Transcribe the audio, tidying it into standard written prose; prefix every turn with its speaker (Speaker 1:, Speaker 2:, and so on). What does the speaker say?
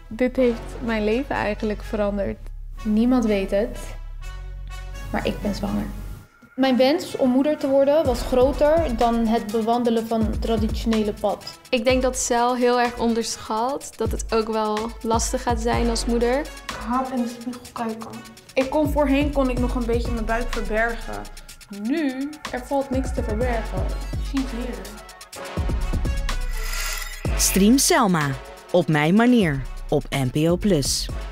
Speaker 1: Dit heeft mijn leven eigenlijk veranderd.
Speaker 2: Niemand weet het, maar ik ben zwanger. Mijn wens om moeder te worden was groter dan het bewandelen van het traditionele pad.
Speaker 3: Ik denk dat Cel heel erg onderschat dat het ook wel lastig gaat zijn als moeder.
Speaker 4: Ik haat in de spiegel kijken. Voorheen kon ik nog een beetje mijn buik verbergen. Nu, er valt niks te verbergen. Zie hier.
Speaker 5: Stream Selma. Op mijn manier. Op NPO+.